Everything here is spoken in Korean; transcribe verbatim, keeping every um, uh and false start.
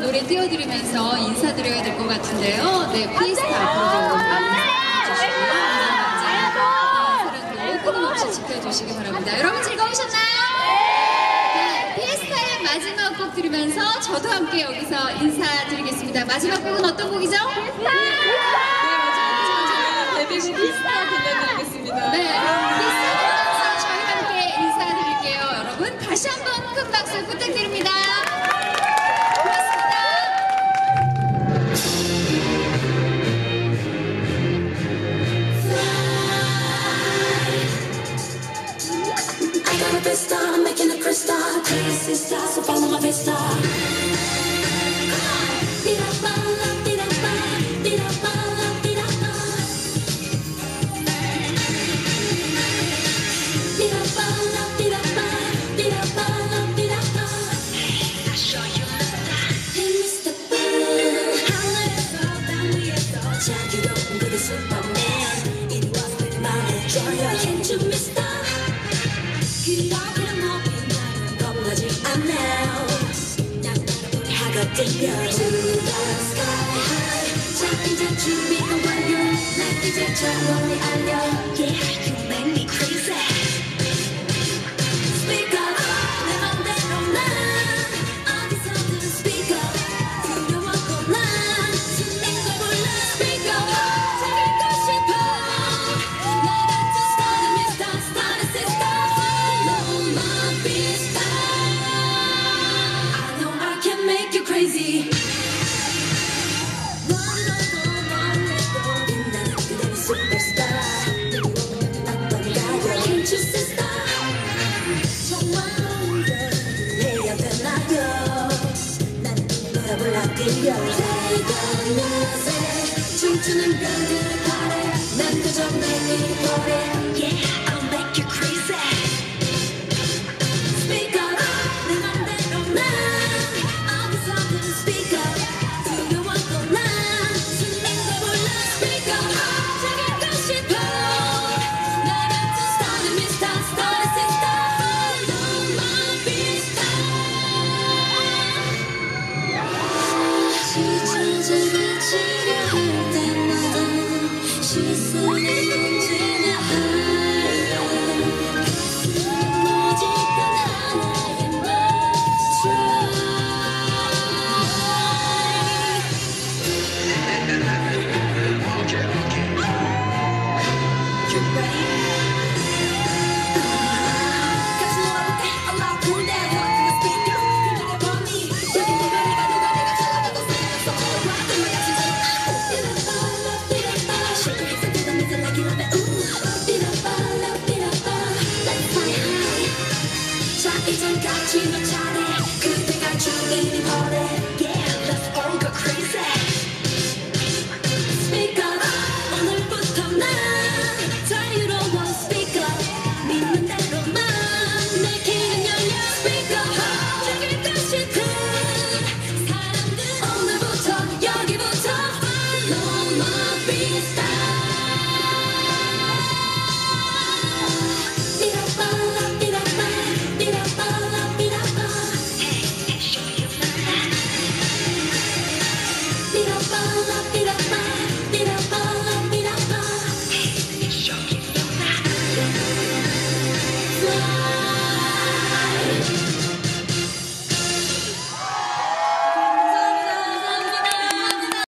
노래 띄워드리면서 인사드려야 될 것 같은데요. 네, 피에스타 앞으로도 많이 사랑해주시고요. 사랑도 끊임없이 지켜주시기 바랍니다. 여러분 즐거우셨나요? 네, 피에스타의 마지막 곡 들으면서 저도 함께 여기서 인사드리겠습니다. 마지막 곡은 어떤 곡이죠? 피에스타! 네, 마지막 곡은 데뷔곡 피에스타 들려드리겠습니다. 네, 피에스타 들으면서 저희 함께 인사드릴게요. 여러분 다시 한번 큰 박수 부탁드립니다. I'm a best star, I'm making a crystal. This is star, so follow my best star. Come on, beat up, beat up, beat up, beat up, beat up, beat up, beat up, beat up. I show you the star. Hey, Mister Blue, 하늘에서 땅 위에서 자기도 그대 Superman. 이리 와서 내 맘에 줘요. Can't you miss the 그렇게 높이 나는 겁나지 않네. 난 나를 하거든요. To the sky high. 자 이제 준비가 완료. 난 이제 저 멀리 알려. Yeah, you make me crazy. Speak up. 내 맘대로 난 어디서든 speak up. 두려워도 난 숨는 걸 몰라. Speak up. 자기고 싶어. 나 같은 starter, Mister Starter Sister. I know I can make you crazy. 빛나는 그대는 superstar. Can't you see star? 정말 내 옆에 나요. 난 너를 아끼려. Take a music. 춤추는 별들의 발에 난 그저 내일 보내.